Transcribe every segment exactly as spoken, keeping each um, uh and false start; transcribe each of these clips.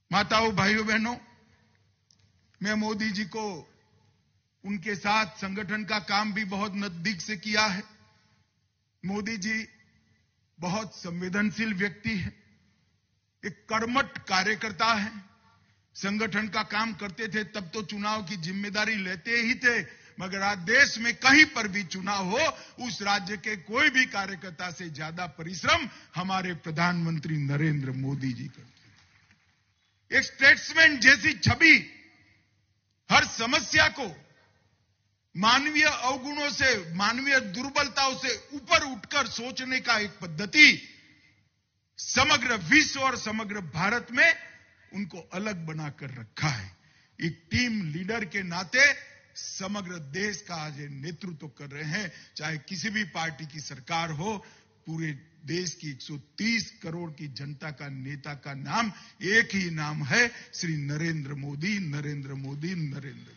माताओं, भाइयों, बहनों, मैं मोदी जी को उनके साथ संगठन का काम भी बहुत नजदीक से किया है। मोदी जी बहुत संवेदनशील व्यक्ति है, एक कर्मठ कार्यकर्ता है। संगठन का काम करते थे तब तो चुनाव की जिम्मेदारी लेते ही थे, मगर आज देश में कहीं पर भी चुनाव हो, उस राज्य के कोई भी कार्यकर्ता से ज्यादा परिश्रम हमारे प्रधानमंत्री नरेंद्र मोदी जी करते हैं। एक स्टेट्समैन जैसी छवि, हर समस्या को मानवीय अवगुणों से, मानवीय दुर्बलताओं से ऊपर उठकर सोचने का एक पद्धति समग्र विश्व और समग्र भारत में उनको अलग बनाकर रखा है। एक टीम लीडर के नाते समग्र देश का आज नेतृत्व कर रहे हैं। चाहे किसी भी पार्टी की सरकार हो, पूरे देश की एक सौ तीस करोड़ की जनता का नेता का नाम एक ही नाम है, श्री नरेंद्र मोदी, नरेंद्र मोदी, नरेंद्र मोदी।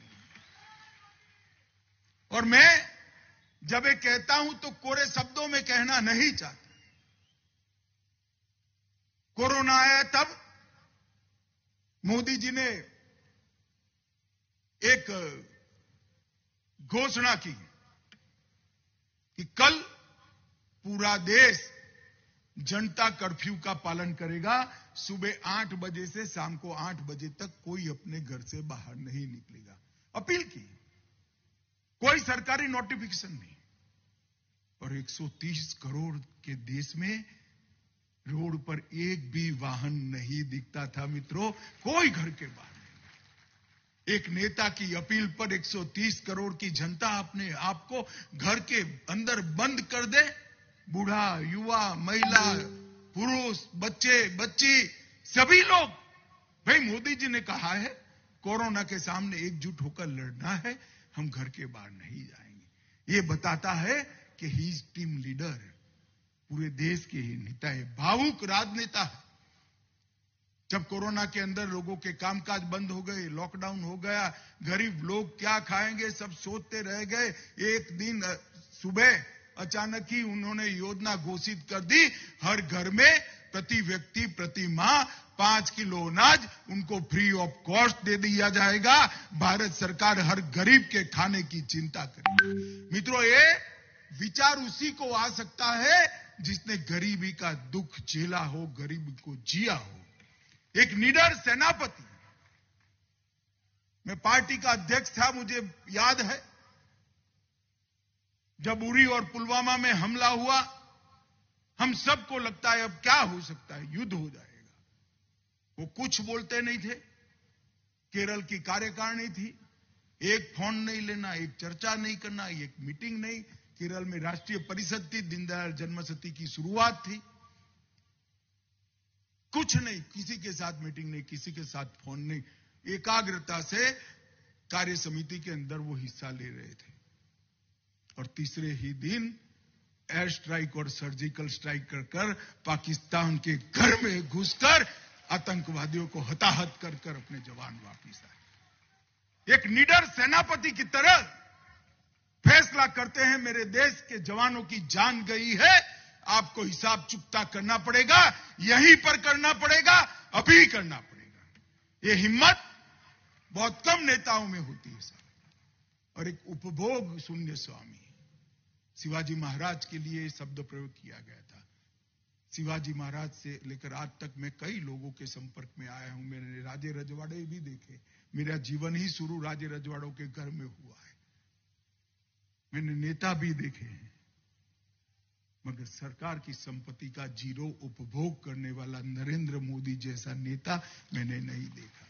और मैं जब ये कहता हूं तो कोरे शब्दों में कहना नहीं चाहता। कोरोना आया तब मोदी जी ने एक घोषणा की कि कल पूरा देश जनता कर्फ्यू का पालन करेगा। सुबह आठ बजे से शाम को आठ बजे तक कोई अपने घर से बाहर नहीं निकलेगा। अपील की, कोई सरकारी नोटिफिकेशन नहीं। और एक सौ तीस करोड़ के देश में रोड पर एक भी वाहन नहीं दिखता था मित्रों, कोई घर के बाहर नहीं। एक नेता की अपील पर एक सौ तीस करोड़ की जनता अपने आप को घर के अंदर बंद कर दे। बूढ़ा, युवा, महिला, पुरुष, बच्चे, बच्ची, सभी लोग। भाई मोदी जी ने कहा है कोरोना के सामने एकजुट होकर लड़ना है, हम घर के बाहर नहीं जाएंगे। ये बताता है कि ही इज टीम लीडर, पूरे देश के ही नेता है, भावुक राजनेता है। जब कोरोना के अंदर लोगों के कामकाज बंद हो गए, लॉकडाउन हो गया, गरीब लोग क्या खाएंगे सब सोचते रह गए। एक दिन सुबह अचानक ही उन्होंने योजना घोषित कर दी, हर घर में प्रति व्यक्ति प्रति माह पांच किलो अनाज उनको फ्री ऑफ कॉस्ट दे दिया जाएगा। भारत सरकार हर गरीब के खाने की चिंता करेगी। मित्रों, ये विचार उसी को आ सकता है जिसने गरीबी का दुख झेला हो, गरीबी को जिया हो। एक निडर सेनापति। मैं पार्टी का अध्यक्ष था, मुझे याद है जब उरी और पुलवामा में हमला हुआ, हम सबको लगता है अब क्या हो सकता है, युद्ध हो जाएगा। वो कुछ बोलते नहीं थे। केरल की कार्यकारिणी थी, एक फोन नहीं लेना, एक चर्चा नहीं करना, एक मीटिंग नहीं। केरल में राष्ट्रीय परिषद थी, दीनदयाल जन्मशती की शुरुआत थी। कुछ नहीं, किसी के साथ मीटिंग नहीं, किसी के साथ फोन नहीं। एकाग्रता से कार्य समिति के अंदर वो हिस्सा ले रहे थे। और तीसरे ही दिन एयर स्ट्राइक और सर्जिकल स्ट्राइक कर कर पाकिस्तान के घर में घुसकर आतंकवादियों को हताहत कर कर अपने जवान वापस आए। एक निडर सेनापति की तरह फैसला करते हैं, मेरे देश के जवानों की जान गई है, आपको हिसाब चुकता करना पड़ेगा, यहीं पर करना पड़ेगा, अभी करना पड़ेगा। ये हिम्मत बहुत कम नेताओं में होती है साहब। और एक उपभोग शून्य स्वामी, शिवाजी महाराज के लिए शब्द प्रयोग किया गया था। शिवाजी महाराज से लेकर आज तक मैं कई लोगों के संपर्क में आया हूं। मैंने राजे रजवाड़े भी देखे। मेरा जीवन ही शुरू राजे रजवाड़ों के घर में हुआ है। मैंने नेता भी देखे हैं, मगर सरकार की संपत्ति का जीरो उपभोग करने वाला नरेंद्र मोदी जैसा नेता मैंने नहीं देखा।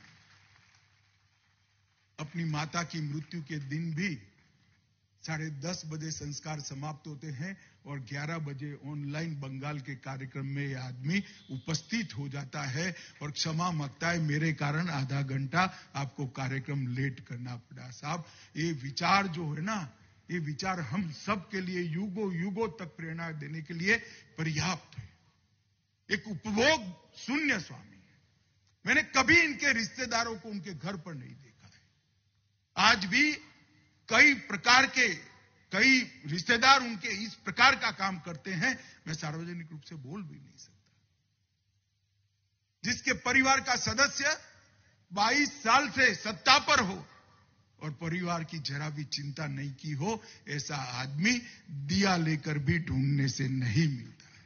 अपनी माता की मृत्यु के दिन भी साढ़े दस बजे संस्कार समाप्त होते हैं और ग्यारह बजे ऑनलाइन बंगाल के कार्यक्रम में यह आदमी उपस्थित हो जाता है और क्षमा मांगता है, मेरे कारण आधा घंटा आपको कार्यक्रम लेट करना पड़ा। साहब, ये विचार जो है ना, ये विचार हम सब के लिए युगों युगों तक प्रेरणा देने के लिए पर्याप्त है। एक उपभोग शून्य स्वामी है। मैंने कभी इनके रिश्तेदारों को उनके घर पर नहीं देखा है। आज भी कई प्रकार के कई रिश्तेदार उनके इस प्रकार का काम करते हैं, मैं सार्वजनिक रूप से बोल भी नहीं सकता। जिसके परिवार का सदस्य बाईस साल से सत्ता पर हो और परिवार की जरा भी चिंता नहीं की हो, ऐसा आदमी दिया लेकर भी ढूंढने से नहीं मिलता है।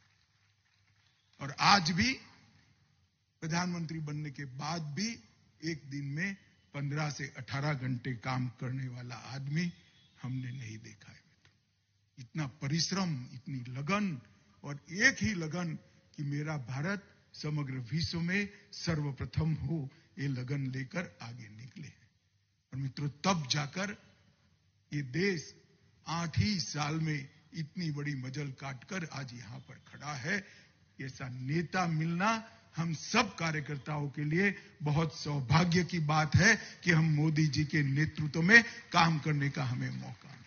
और आज भी प्रधानमंत्री बनने के बाद भी एक दिन में पंद्रह से अठारह घंटे काम करने वाला आदमी हमने नहीं देखा है। इतना परिश्रम, इतनी लगन, और एक ही लगन कि मेरा भारत समग्र विश्व में सर्वप्रथम हो, ये लगन लेकर आगे निकले हैं। और मित्रों, तब जाकर ये देश आठ ही साल में इतनी बड़ी मजल काटकर आज यहां पर खड़ा है। ऐसा नेता मिलना हम सब कार्यकर्ताओं के लिए बहुत सौभाग्य की बात है कि हम मोदी जी के नेतृत्व में काम करने का हमें मौका